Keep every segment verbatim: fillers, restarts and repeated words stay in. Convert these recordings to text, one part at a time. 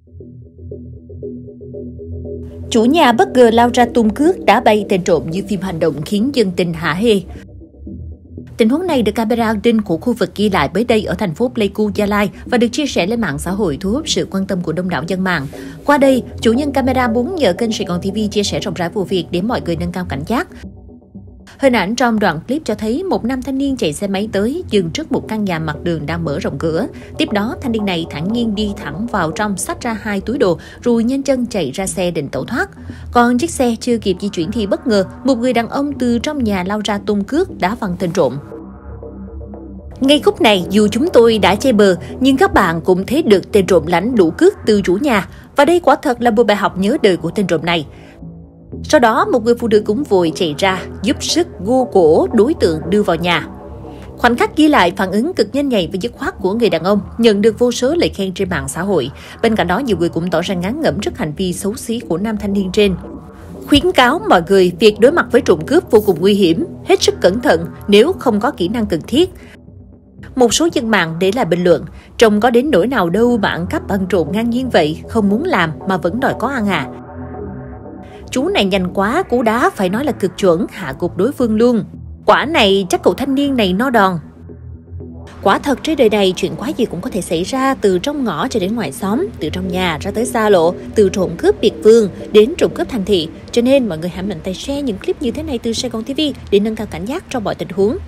Chủ nhà bất ngờ lao ra tung cước đá bay tên trộm như phim hành động khiến dân tình hả hê. Tình huống này được camera an ninh của khu vực ghi lại mới đây ở thành phố Pleiku, Gia Lai và được chia sẻ lên mạng xã hội thu hút sự quan tâm của đông đảo dân mạng. Qua đây, chủ nhân camera muốn nhờ kênh Sài Gòn ti vi chia sẻ rộng rãi vụ việc để mọi người nâng cao cảnh giác. Hình ảnh trong đoạn clip cho thấy một nam thanh niên chạy xe máy tới, dừng trước một căn nhà mặt đường đang mở rộng cửa. Tiếp đó, thanh niên này thản nhiên đi thẳng vào trong, xách ra hai túi đồ, rồi nhanh chân chạy ra xe định tẩu thoát. Còn chiếc xe chưa kịp di chuyển thì bất ngờ, một người đàn ông từ trong nhà lao ra tung cước đá văng tên trộm. Ngay khúc này, dù chúng tôi đã chê bờ, nhưng các bạn cũng thấy được tên trộm lãnh đủ cước từ chủ nhà. Và đây quả thật là một bài học nhớ đời của tên trộm này. Sau đó, một người phụ nữ cũng vội chạy ra, giúp sức gô cổ đối tượng đưa vào nhà. Khoảnh khắc ghi lại phản ứng cực nhanh nhạy và dứt khoát của người đàn ông, nhận được vô số lời khen trên mạng xã hội. Bên cạnh đó, nhiều người cũng tỏ ra ngán ngẩm trước hành vi xấu xí của nam thanh niên trên. Khuyến cáo mọi người việc đối mặt với trộm cướp vô cùng nguy hiểm, hết sức cẩn thận nếu không có kỹ năng cần thiết. Một số dân mạng để lại bình luận, trông có đến nỗi nào đâu mà ăn cắp ăn trộm ngang nhiên vậy, không muốn làm mà vẫn đòi có ăn à. Chú này nhanh quá, cú đá phải nói là cực chuẩn, hạ gục đối phương luôn. Quả này chắc cậu thanh niên này no đòn. Quả thật trên đời này chuyện quái gì cũng có thể xảy ra, từ trong ngõ cho đến ngoài xóm, từ trong nhà ra tới xa lộ, từ trộm cướp biệt phương đến trộm cướp thành thị. Cho nên mọi người hãy mạnh tay share những clip như thế này từ Sài Gòn ti vi để nâng cao cảnh giác trong mọi tình huống.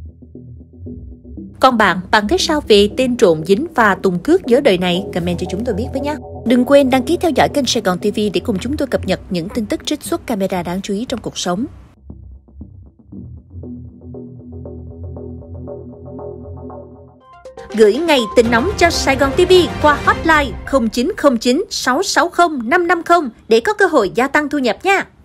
Còn bạn, bạn thấy sao về tên trộm dính và tung cước nhớ đời này? Comment cho chúng tôi biết với nhé. Đừng quên đăng ký theo dõi kênh Sài Gòn ti vi để cùng chúng tôi cập nhật những tin tức trích xuất camera đáng chú ý trong cuộc sống. Gửi ngày tin nóng cho Sài Gòn ti vi qua hotline không chín không chín sáu sáu không năm năm không để có cơ hội gia tăng thu nhập nha.